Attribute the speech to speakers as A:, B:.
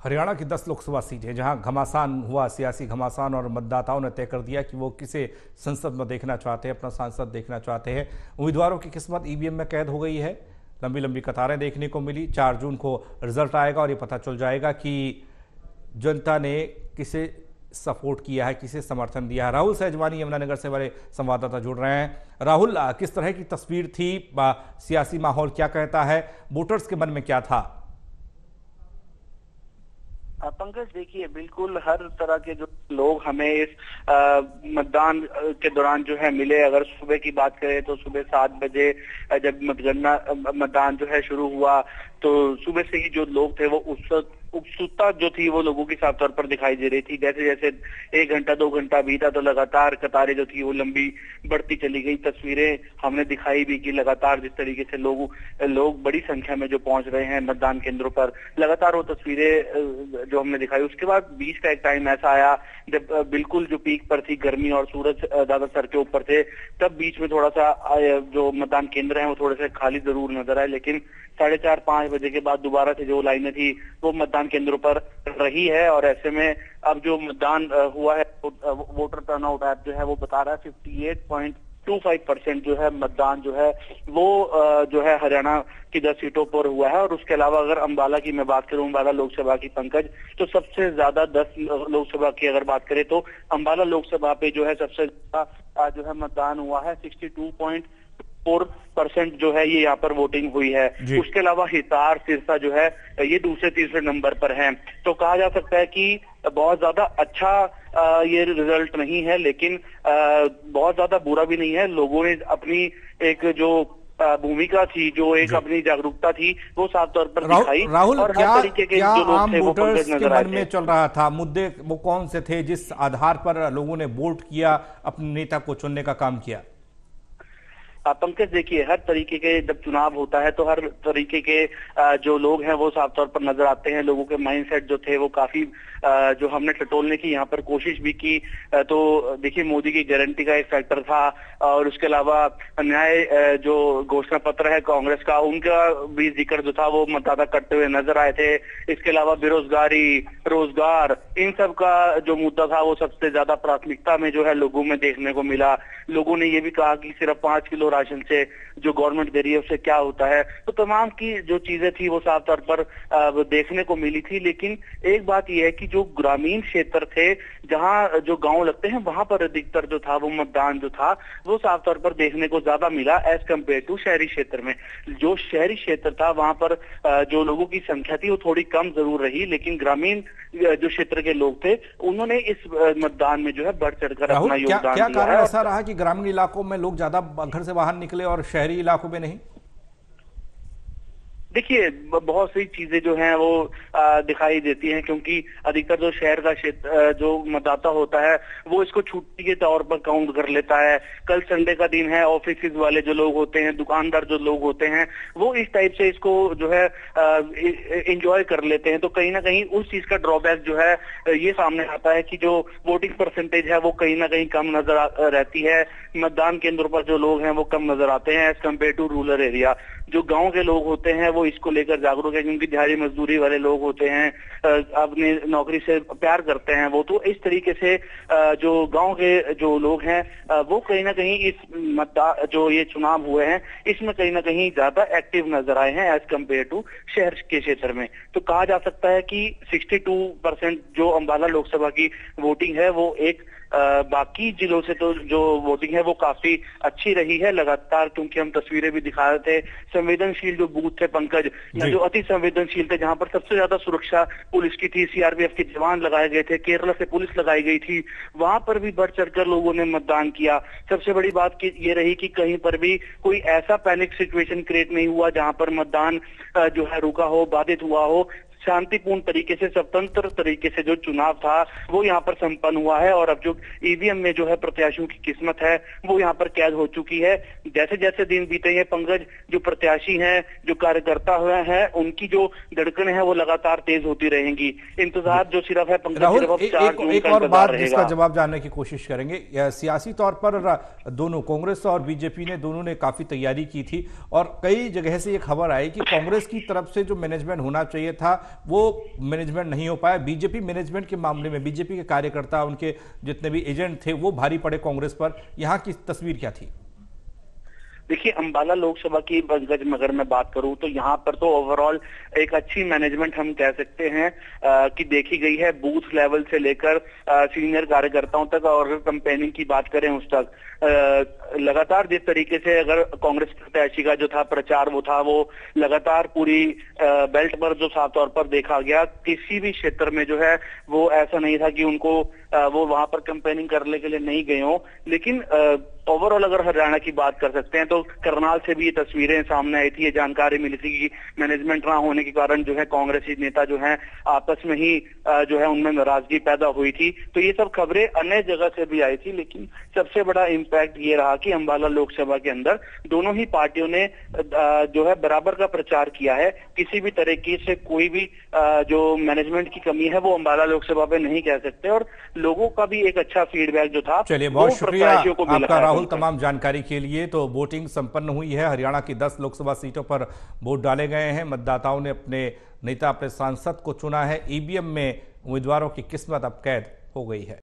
A: हरियाणा की 10 लोकसभा सीटें जहां घमासान हुआ, सियासी घमासान, और मतदाताओं ने तय कर दिया कि वो किसे संसद में देखना चाहते हैं, अपना सांसद देखना चाहते हैं। उम्मीदवारों की किस्मत ईवीएम में कैद हो गई है। लंबी लंबी कतारें देखने को मिली। 4 जून को रिजल्ट आएगा और ये पता चल जाएगा कि जनता ने किसे सपोर्ट किया है, किसे समर्थन दिया है। राहुल सहजवानी यमुनानगर से हमारे संवाददाता जुड़ रहे हैं। राहुल, किस तरह की तस्वीर थी, सियासी माहौल क्या कहता है, वोटर्स के मन में क्या था?
B: पंकज, देखिए, बिल्कुल हर तरह के जो लोग हमें इस मतदान के दौरान जो है मिले। अगर सुबह की बात करें तो सुबह 7 बजे जब मतदान जो है शुरू हुआ तो सुबह से ही जो लोग थे वो उत्सुकता जो थी वो लोगों की साफ तौर पर दिखाई दे रही थी। जैसे जैसे 1 घंटा 2 घंटा बीता तो लगातार कतारें जो थी वो लंबी बढ़ती चली गई। तस्वीरें हमने दिखाई भी कि लगातार जिस तरीके से लोग बड़ी संख्या में जो पहुंच रहे हैं मतदान केंद्रों पर, लगातार वो तस्वीरें जो हमने दिखाई। उसके बाद बीच का एक टाइम ऐसा आया जब बिल्कुल जो पीक पर थी गर्मी और सूरज ज्यादा सर के ऊपर थे, तब बीच में थोड़ा सा जो मतदान केंद्र है वो थोड़े से खाली जरूर नजर आए। लेकिन 4:30-5 बजे के बाद दोबारा से जो लाइनें थी वो मतदान केंद्रों पर रही है। और ऐसे में अब जो मतदान हुआ है, वोटर टर्नआउट ऐप जो है वो बता रहा है 58.25% जो है मतदान जो है वो जो है हरियाणा की 10 सीटों पर हुआ है। और उसके अलावा अगर अंबाला की मैं बात करूं, अंबाला लोकसभा की, पंकज, तो सबसे ज्यादा 10 लोकसभा की अगर बात करें तो अंबाला लोकसभा पे जो है सबसे ज्यादा जो है मतदान हुआ है। 62.4% जो है ये यहाँ पर वोटिंग हुई है। उसके अलावा हिसार, सिरसा जो है ये दूसरे तीसरे नंबर पर हैं। तो कहा जा सकता है कि बहुत ज्यादा अच्छा ये रिजल्ट नहीं है, लेकिन बहुत ज्यादा बुरा भी नहीं है। लोगों ने अपनी एक जो भूमिका थी, जो एक अपनी जागरूकता थी, वो साफ तौर पर दिखाई।
A: राहुल,
B: और
A: क्या
B: हर तरीके के जो लोग थे वो
A: वोटर्स के मन में
B: थे।
A: चल रहा था, मुद्दे वो कौन से थे जिस आधार पर लोगों ने वोट किया, अपने नेता को चुनने का काम किया?
B: पंकज, देखिए, हर तरीके के जब चुनाव होता है तो हर तरीके के जो लोग हैं वो साफ तौर पर नजर आते हैं। लोगों के माइंडसेट जो थे वो काफी जो हमने टटोलने की यहाँ पर कोशिश भी की। तो देखिए, मोदी की गारंटी का एक फैक्टर था, और उसके अलावा न्याय जो घोषणा पत्र है कांग्रेस का, उनका भी जिक्र जो था वो मतदाता करते हुए नजर आए थे। इसके अलावा बेरोजगारी, रोजगार, इन सब का जो मुद्दा था वो सबसे ज्यादा प्राथमिकता में जो है लोगों में देखने को मिला। लोगों ने ये भी कहा कि सिर्फ 5 किलो राशन से जो गवर्नमेंट दे रही है उससे क्या होता है। तो तमाम की जो चीजें थी वो साफ तौर पर देखने को मिली थी। लेकिन एक बात यह है कि जो ग्रामीण क्षेत्र थे, जहां जो गांव लगते हैं, वहां पर अधिकतर जो था वो मतदान जो था वो साफ तौर पर देखने को ज्यादा मिला एज कम्पेयर टू शहरी क्षेत्र में। जो शहरी क्षेत्र था वहां पर जो लोगों की संख्या थी वो थोड़ी कम जरूर रही, लेकिन ग्रामीण जो क्षेत्र के लोग थे उन्होंने इस मतदान में जो है बढ़ चढ़कर अपना योगदान दिया।
A: क्या कारण ऐसा रहा कि ग्रामीण इलाकों में लोग ज्यादा घर से बाहर निकले और शहरी इलाकों में नहीं?
B: देखिए, बहुत सी चीजें जो हैं वो दिखाई देती हैं, क्योंकि अधिकतर जो शहर का क्षेत्र जो मतदाता होता है वो इसको छुट्टी के तौर पर काउंट कर लेता है। कल संडे का दिन है, ऑफिस वाले जो लोग होते हैं, दुकानदार जो लोग होते हैं, वो इस टाइप से इसको जो है एंजॉय कर लेते हैं। तो कहीं ना कहीं उस चीज का ड्रॉबैक जो है ये सामने आता है कि जो वोटिंग परसेंटेज है वो कहीं ना कहीं कम नजर रहती है। मतदान केंद्रों पर जो लोग हैं वो कम नजर आते हैं as compared to rural area. जो गांव के लोग होते हैं वो इसको लेकर जागरूक है, क्योंकि दिहाड़ी मजदूरी वाले लोग होते हैं, अपनी नौकरी से प्यार करते हैं वो। तो इस तरीके से जो गांव के जो लोग हैं वो कहीं ना कहीं इस जो ये चुनाव हुए हैं इसमें कहीं ना कहीं ज्यादा एक्टिव नजर आए हैं एज कम्पेयर टू शहर के क्षेत्र में। तो कहा जा सकता है कि 62% जो अंबाला लोकसभा की वोटिंग है वो एक बाकी जिलों से तो जो वोटिंग है वो काफी अच्छी रही है लगातार, क्योंकि हम तस्वीरें भी दिखा रहे थे। संवेदनशील जो बूथ थे, पंकज, जो अति संवेदनशील थे, जहां पर सबसे ज्यादा सुरक्षा पुलिस की थी, सीआरपीएफ के जवान लगाए गए थे, केरला से पुलिस लगाई गई थी, वहां पर भी बढ़ चढ़कर लोगों ने मतदान किया। सबसे बड़ी बात ये रही कि कहीं पर भी कोई ऐसा पैनिक सिचुएशन क्रिएट नहीं हुआ जहां पर मतदान जो है रुका हो, बाधित हुआ हो। शांतिपूर्ण तरीके से, स्वतंत्र तरीके से जो चुनाव था वो यहाँ पर संपन्न हुआ है। और अब जो ईवीएम में जो है प्रत्याशियों की किस्मत है वो यहाँ पर कैद हो चुकी है। जैसे जैसे दिन बीतेंगे, पंकज, जो प्रत्याशी हैं, जो कार्यकर्ता हुए हैं, उनकी जो धड़कन है वो लगातार तेज होती रहेंगी। इंतजार जो सिर्फ है, पंकज,
A: राहुल,
B: सिर्फ अब 4 जून
A: एक
B: का
A: और बात
B: इंतजार
A: जिसका
B: रहेगा।
A: जवाब जानने की कोशिश करेंगे। सियासी तौर पर दोनों कांग्रेस और बीजेपी ने दोनों ने काफी तैयारी की थी, और कई जगह से ये खबर आई कि कांग्रेस की तरफ से जो मैनेजमेंट होना चाहिए था वो मैनेजमेंट नहीं हो पाया। बीजेपी मैनेजमेंट के मामले में बीजेपी के कार्यकर्ता, उनके जितने भी एजेंट थे, वो भारी पड़े कांग्रेस पर। यहाँ की तस्वीर क्या थी?
B: देखिए, अंबाला लोकसभा की पंकज में अगर मैं बात करूं तो यहाँ पर तो ओवरऑल एक अच्छी मैनेजमेंट हम कह सकते हैं कि देखी गई है, बूथ लेवल से लेकर सीनियर कार्यकर्ताओं तक, और कैंपेनिंग की बात करें उस तक लगातार जिस तरीके से अगर कांग्रेस प्रत्याशी का जो था प्रचार वो लगातार पूरी बेल्ट पर जो साफ तौर पर देखा गया। किसी भी क्षेत्र में जो है वो ऐसा नहीं था कि उनको वो वहां पर कैंपेनिंग करने के लिए नहीं गए हों। लेकिन ओवरऑल अगर हरियाणा की बात कर सकते हैं तो करनाल से भी ये तस्वीरें सामने आई थी, ये जानकारी मिली थी कि मैनेजमेंट ना होने के कारण जो है कांग्रेसी नेता जो है आपस में ही जो है उनमें नाराजगी पैदा हुई थी। तो ये सब खबरें अन्य जगह से भी आई थी, लेकिन सबसे बड़ा इम्पैक्ट ये रहा कि अंबाला लोकसभा के अंदर दोनों ही पार्टियों ने जो है बराबर का प्रचार किया है। किसी भी तरीके से कोई भी जो मैनेजमेंट की कमी है वो अंबाला लोकसभा पे नहीं कह सकते, और लोगों का भी एक अच्छा फीडबैक जो था।
A: चलिए, बहुत शुक्रिया आपका राहुल तमाम जानकारी के लिए। तो वोटिंग संपन्न हुई है, हरियाणा की 10 लोकसभा सीटों पर वोट डाले गए हैं। मतदाताओं ने अपने नेता, अपने सांसद को चुना है। ईवीएम में उम्मीदवारों की किस्मत अब कैद हो गई है।